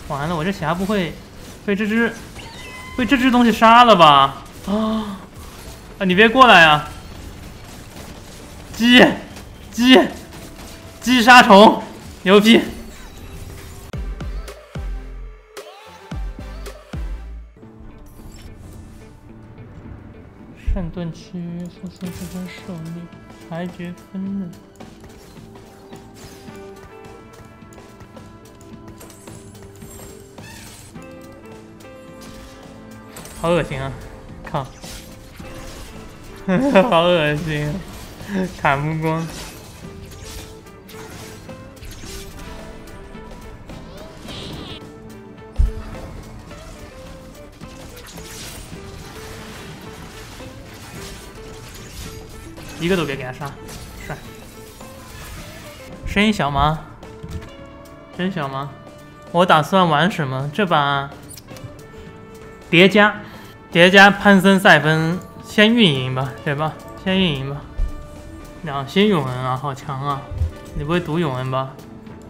完了，我这霞不会被这只东西杀了吧？啊！你别过来啊！鸡杀虫，牛逼！圣盾契约诉讼之争胜利，裁决分认。好恶心啊！靠，好恶心、啊，砍不光。一个都别给他杀，帅！声音小吗？真小吗？我打算玩什么？这把叠加潘森赛芬，先运营吧，对吧？先运营吧。两星永恩啊，好强啊！你不会读永恩吧？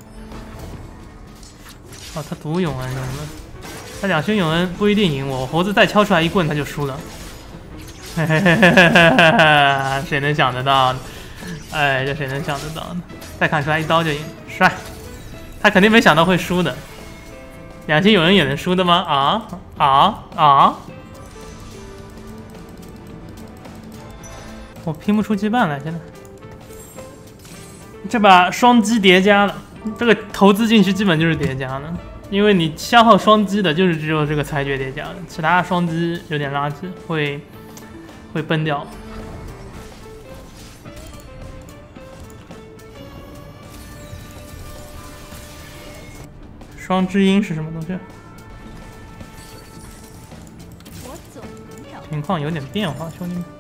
哦，他读永恩，兄弟们，他两星永恩不一定赢我，猴子再敲出来一棍他就输了。嘿嘿嘿嘿嘿，谁能想得到呢？哎，这谁能想得到呢？再砍出来一刀就赢，帅！他肯定没想到会输的。两星有人也能输的吗？我拼不出羁绊来，现在。这把双击叠加了，这个投资进去基本就是叠加了，因为你消耗双击的就是只有这个裁决叠加了，其他双击有点垃圾，会崩掉。双之音是什么东西？情况有点变化，兄弟们。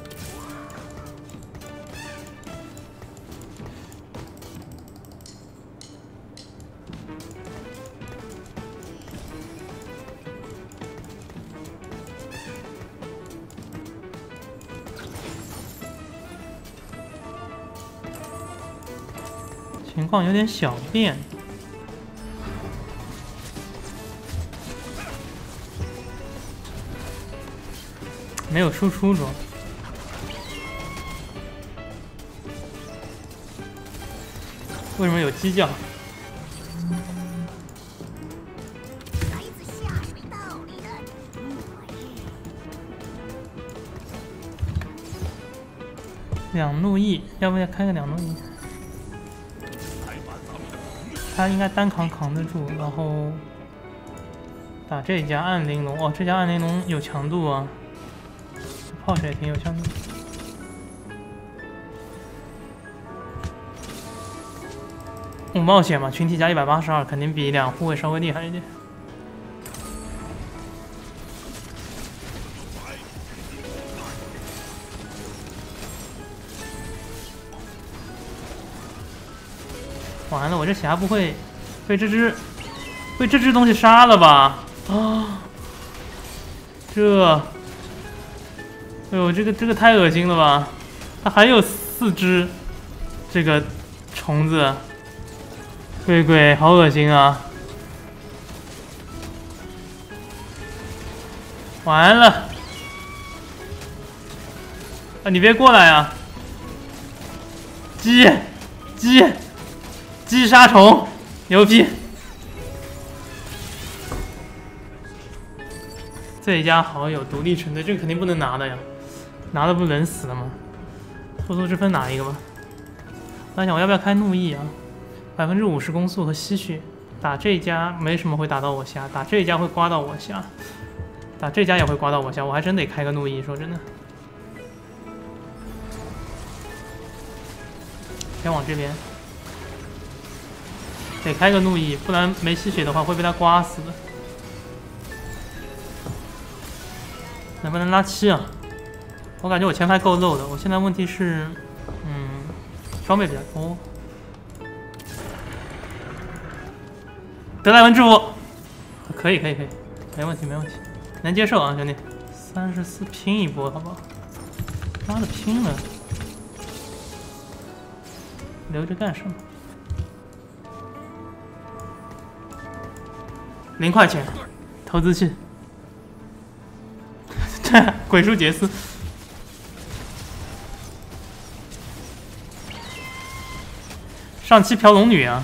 情况有点小变。没有输出中，为什么有鸡叫？两怒翼，要不要开个两怒翼？他应该单扛得住，然后打这家暗玲珑。哦，这家暗玲珑有强度啊。炮手也挺有强度。冒险嘛，群体加182，肯定比两护卫稍微厉害一点。完了，我这霞不会被这只东西杀了吧？啊，哎呦，这个太恶心了吧！它还有4只这个虫子，鬼，好恶心啊！完了！你别过来啊！鸡杀虫，牛逼！最佳好友独立成队，这个肯定不能拿的呀。拿了不冷死了吗？突出之分拿一个吧。我想我要不要开怒翼啊？50%攻速和吸血，打这一家没什么会打到我下，打这一家会刮到我下，打这家也会刮到我下，我还真得开个怒翼。说真的，先往这边，得开个怒翼，不然没吸血的话会被他刮死的。能不能拉7啊？我感觉我前排够漏的，我现在问题是，装备比较多。德莱文制服，可以，没问题，能接受啊，兄弟。34拼一波，好不好？妈的，拼了！留着干什么？ 0块钱，投资去。这鬼畜杰斯。上期嫖龙女啊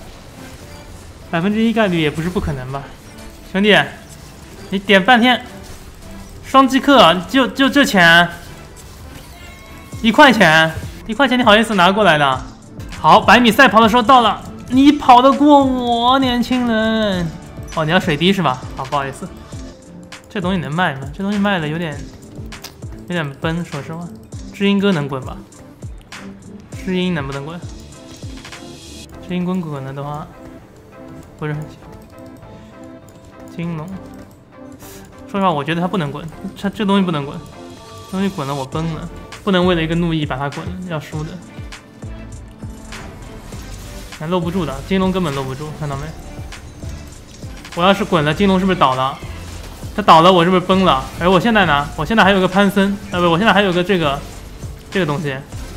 ，1%概率也不是不可能吧，兄弟，你点半天，双击客就这钱，1块钱，1块钱你好意思拿过来的？好，100米赛跑的时候到了，你跑得过我，年轻人。哦，你要水滴是吧？好，不好意思，这东西能卖吗？这东西卖的有点崩，说实话。知音哥能滚吧？知音能不能滚？知音滚呢的话，不是很行。金龙，说实话，我觉得他不能滚，这东西不能滚，这东西滚了我崩了，不能为了一个怒意把它滚，要输的。搂不住的，金龙根本搂不住，看到没？我要是滚了，金龙是不是倒了？他倒了，我是不是崩了？而我现在呢？我现在还有个潘森，不，我现在还有个这个东西，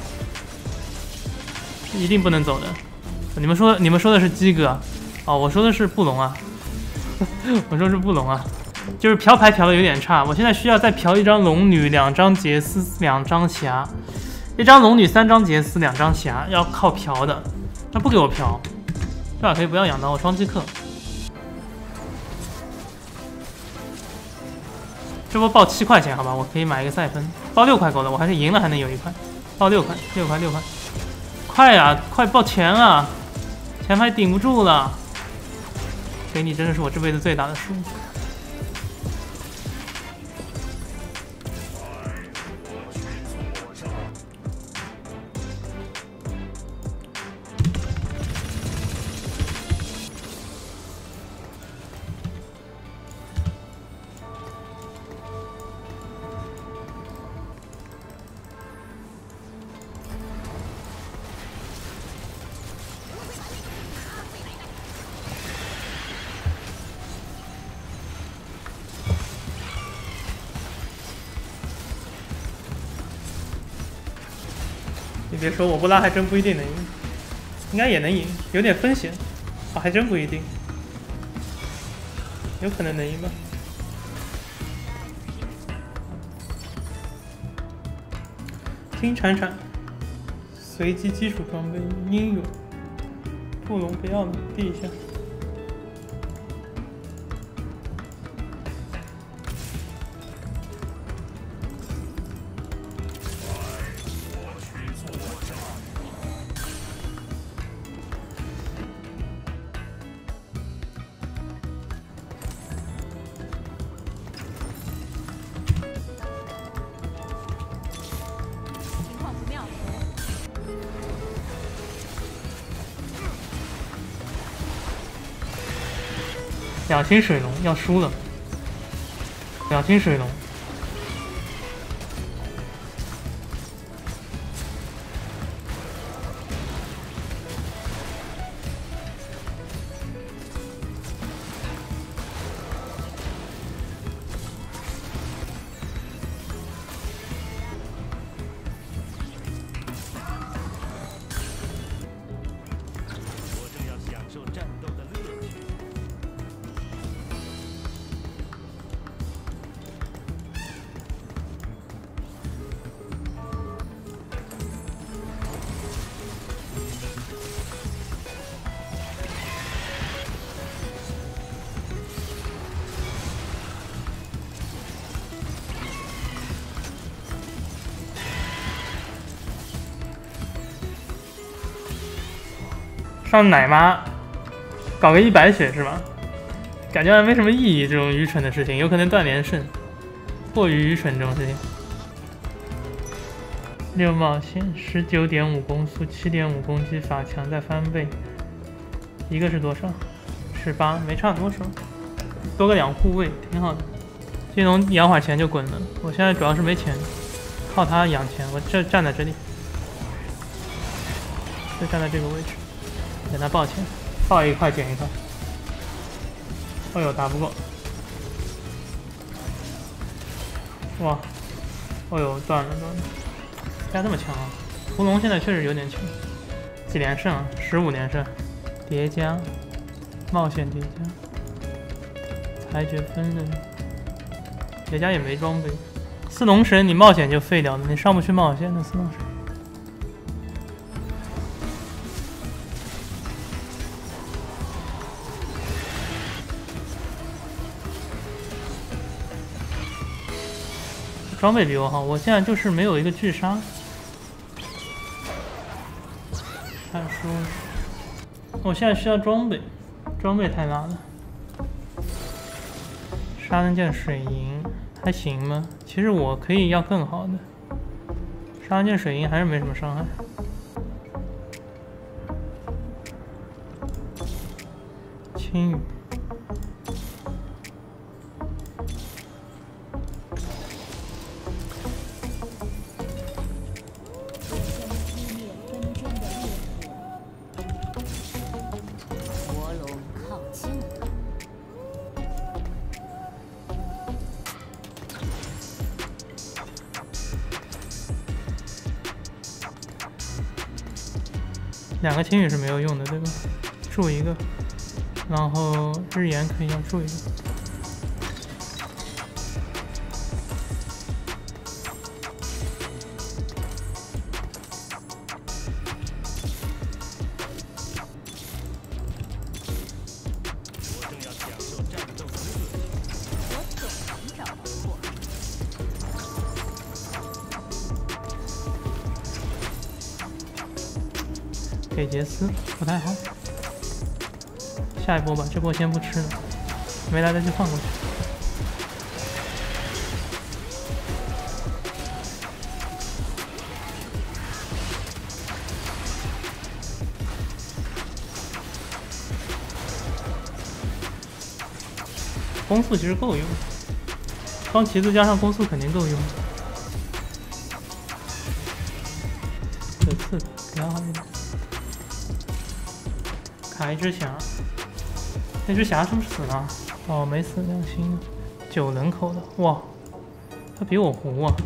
一定不能走的。你们说的是鸡哥，哦，我说的是布隆啊，我说是布隆啊，就是嫖牌嫖的有点差，我现在需要再嫖1张龙女，2张杰斯，2张霞，1张龙女，3张杰斯，2张霞，要靠嫖的，他不给我嫖，这把可以不要养到我双击客。这波报7块钱，好吧，我可以买一个赛分，报6块够了，我还是赢了还能有1块，报6块，6块，快呀，快报钱啊，前排顶不住了，给你真的是我这辈子最大的输。你别说，我不拉还真不一定能赢，应该也能赢，有点风险，啊，还真不一定，有可能能赢吧。金铲铲，随机基础装备，英勇，布隆不要了，递一下。2星水龙要输了，2星水龙， 我正要享受战斗的乐趣。 上奶妈搞个100血是吧？感觉还没什么意义，这种愚蠢的事情，有可能断连胜，过于愚蠢这种事情。6冒险，19.5攻速，7.5攻击，法强再翻倍，一个是多少？18，没差多少，多个2护卫，挺好的。金龙养会儿钱就滚了，我现在主要是没钱，靠他养钱。我这站在这里，就站在这个位置。给他报钱，报1块减1块。哎呦，打不过！哇，哎呦，断了。加这么强啊！屠龙现在确实有点强。几连胜啊？15连胜，叠加，冒险叠加。 裁决分刃，叠加也没装备。四龙神你冒险就废掉了，你上不去冒险的四龙神。装备比我好，我现在就是没有一个巨杀。看书，我现在需要装备，装备太拉了。杀人剑水银还行吗？其实我可以要更好的。杀人剑水银还是没什么伤害。青羽。两个青羽是没有用的，对吧？助一个，然后日炎可以要助一个。 我正要享受战斗的乐趣。 我总能找到破绽。 给杰斯不太好，下一波吧，这波先不吃了，没来得及放过去。攻速其实够用，双旗子加上攻速肯定够用。有刺的，比较好一点。卡一只侠，那只侠是不是死了？哦，没死，良心。9人口的，哇，他比我糊啊！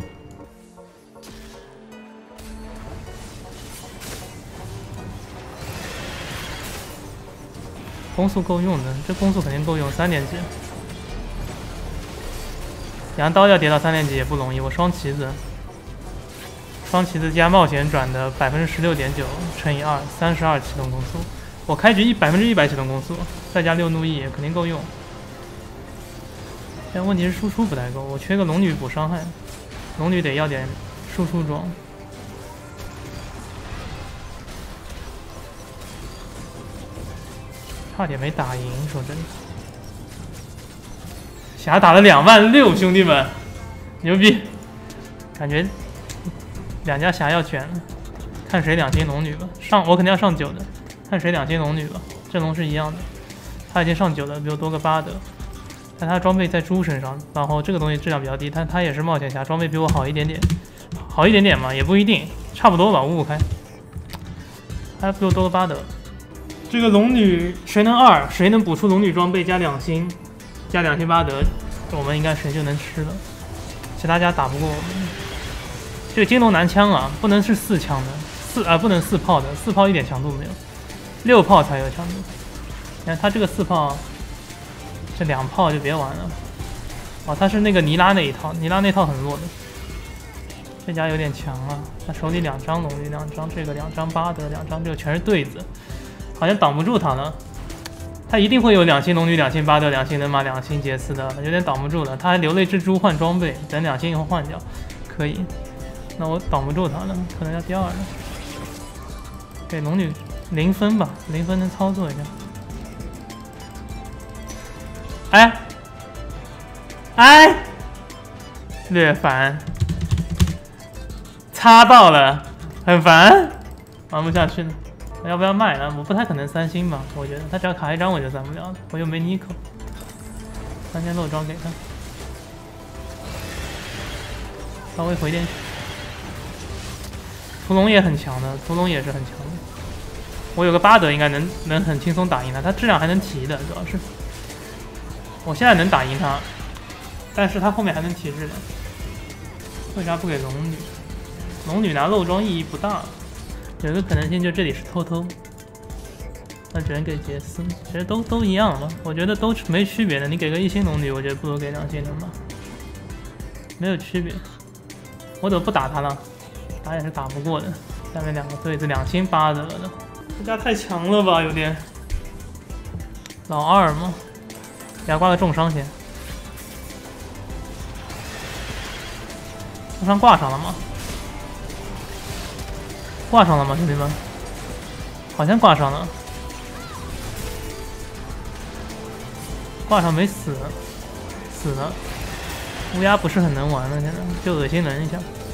攻速够用的，这攻速肯定够用，3连击。羊刀要跌到3连击也不容易，我双旗子。双旗子加冒险转的16.9%乘以2，32启动攻速。我开局100%启动攻速，再加6怒意肯定够用。但问题是输出不太够，我缺个龙女补伤害，龙女得要点输出装。差点没打赢，说真的。侠打了26000，兄弟们，牛逼！感觉两家侠要卷了，看谁2星龙女吧。我肯定要上9的。看谁2星龙女吧，阵容是一样的，他已经上9了，比我多个8的，但他装备在猪身上，然后这个东西质量比较低，但他也是冒险侠，装备比我好一点点嘛，也不一定，差不多吧，55开，他比我多个8的。这个龙女谁能2，谁能补出龙女装备加2星，加2星8德，我们应该谁就能吃了，其他家打不过我们。这个金龙男枪啊，不能是4枪的，不能4炮的，4炮一点强度没有。6炮才有强度，你看他这个4炮，这2炮就别玩了。哦，他是那个尼拉那一套，尼拉那套很弱的。这家有点强啊，他手里2张龙女，2张这个，2张8德，2张这个全是对子，好像挡不住他了。他一定会有2星龙女、2星8德、2星人马、2星杰斯的，有点挡不住了。他还留了一只猪换装备，等2星以后换掉，可以。那我挡不住他了，可能要第2了。给龙女。0分吧，0分能操作一下。哎，略烦，擦到了，很烦，玩不下去了。要不要卖呢？我不太可能3星吧，我觉得他只要卡1张我就3不了了，我又没尼克，3件漏装给他，稍微回点血。屠龙也很强的，屠龙也是很强的。我有个8德应该能很轻松打赢他，他质量还能提的，主要是我现在能打赢他，但是他后面还能提质量。为啥不给龙女？龙女拿漏装意义不大，有一个可能性就这里是偷偷。 那只能给杰斯，其实都一样了，我觉得都没区别的。你给个1星龙女，我觉得不如给2星人马，没有区别。我怎么不打他了？打也是打不过的。下面2个对子2星8的了的，这家太强了吧，有点。老二嘛，给他挂个重伤先。重伤挂上了吗？挂上了吗，兄弟们？好像挂上了。挂上没死，死了。乌鸦不是很能玩了，现在就恶心人一下。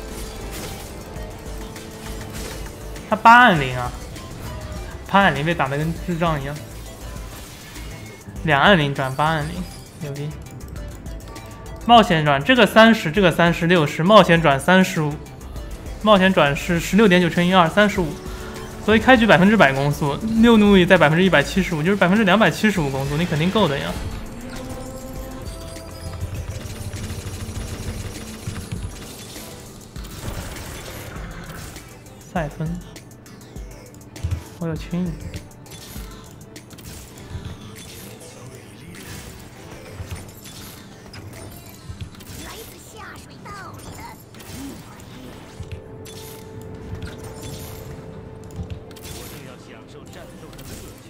他8按0啊，8按0被打得跟智障一样。2按0转8按0，牛逼！冒险转这个30，这个30，60，冒险转35，冒险转是16.9乘以2，35。所以开局100%攻速，6怒力在175%，就是275%攻速，你肯定够的呀。赛芬，我有轻语。 来自下水道里的。 我正要享受战斗的乐趣。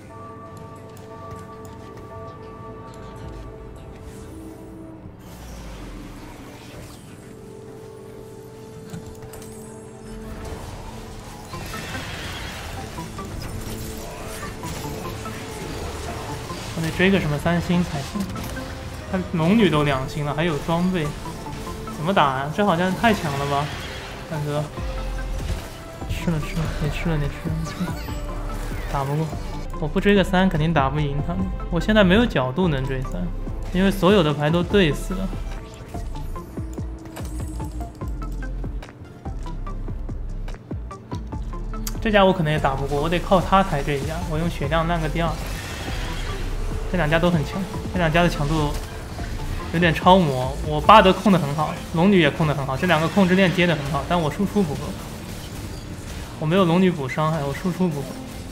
我得追个什么3星才行。他龙女都2星了，还有装备，怎么打啊？这好像太强了吧，大哥！吃了，你吃了，打不过。我不追个3，肯定打不赢他们。我现在没有角度能追3，因为所有的牌都对死了。这家我可能也打不过，我得靠他抬这一家。我用血量烂个第2。这2家都很强，这2家的强度有点超模。我巴德控的很好，龙女也控的很好，这2个控制链接的很好，但我输出不够。我没有龙女补伤害，我输出不够。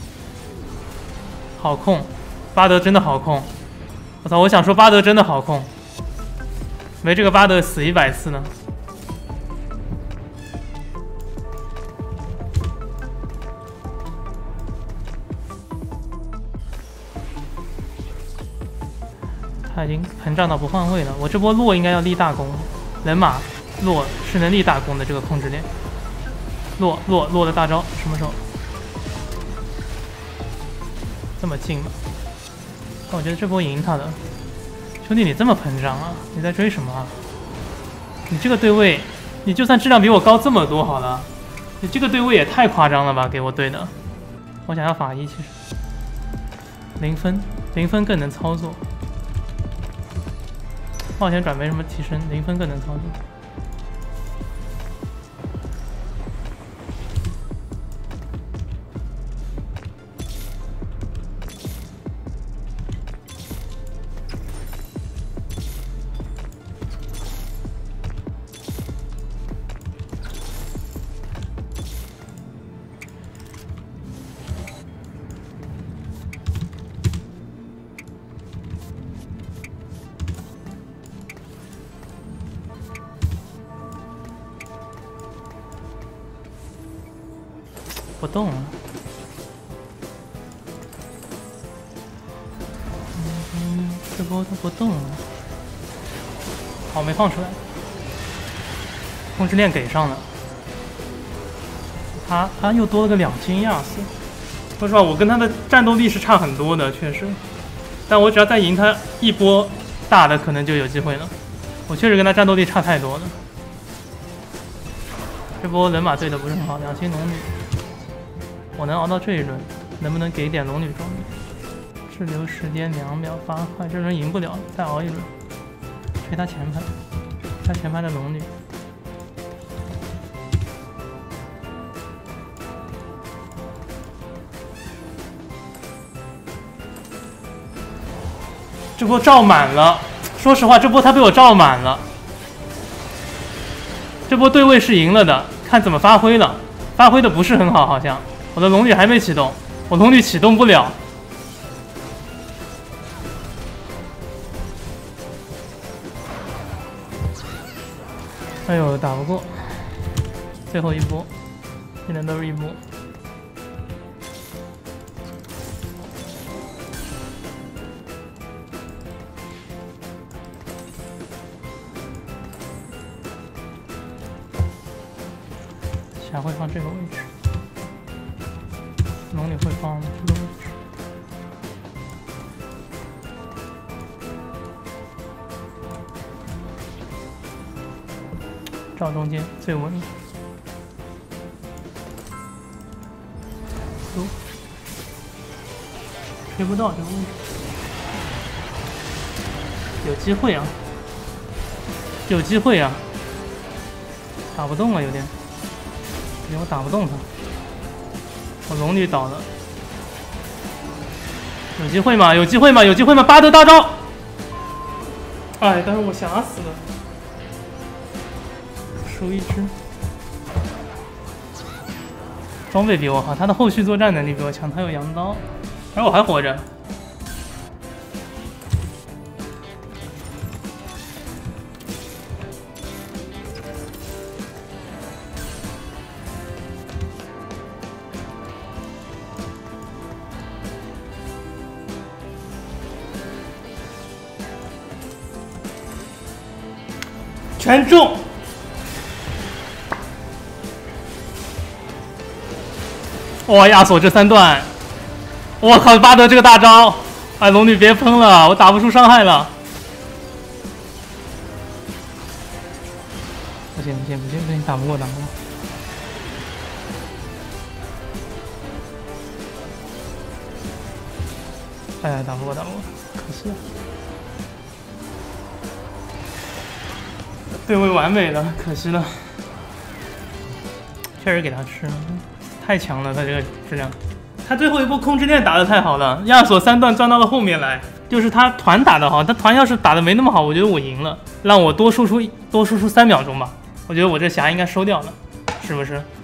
好控，巴德真的好控。我操！我想说巴德真的好控，没这个巴德死100次呢。他已经膨胀到不换位了。我这波洛应该要立大功，人马洛是能立大功的这个控制链。洛的大招什么时候？这么近吗？但我觉得这波赢他的。兄弟，你这么膨胀啊？你在追什么啊？你这个对位，你就算质量比我高这么多好了，你这个对位也太夸张了吧？给我对的。我想要法医，其实0分更能操作。冒险转没什么提升，0分更能操作。不动了。这波他不动了。好，没放出来。控制链给上了。他又多了个2星亚斯。说实话，我跟他的战斗力是差很多的，确实。但我只要再赢他一波大的，可能就有机会了。我确实跟他战斗力差太多了。这波人马对的不是很好，2星龙女。我能熬到这一轮，能不能给点龙女装备？滞留时间2秒8块，这轮赢不了，再熬一轮。吹他前排，他前排的龙女。这波罩满了，说实话，这波他被我罩满了。这波对位是赢了的，看怎么发挥了，发挥的不是很好，好像。我的龙女还没启动，我龙女启动不了， 哎呦，打不过，最后一波，现在都是一波。霞会放这个位置，龙女会放这个位置。照中间最稳。哟，吹不到这个位置，有机会啊，有机会啊，打不动了有点。因为我打不动他，我龙女倒了，有机会吗？有机会吗？有机会吗？巴德大招！哎，但是我想死了，输一只。装备比我好，他的后续作战能力比我强，他有羊刀，而我还活着。全中！哇，亚索这3段，我靠，巴德这个大招！哎，龙女别喷了，我打不出伤害了。不行不行不行不行，打不过打不过。哎呀，打不过打不过，可惜了。对位完美了，可惜了。确实给他吃了，太强了，他这个质量。他最后一波空之恋打得太好了，亚索3段钻到了后面来，就是他团打得好，他团要是打得没那么好，我觉得我赢了，让我多输出3秒钟吧，我觉得我这霞应该收掉了，是不是？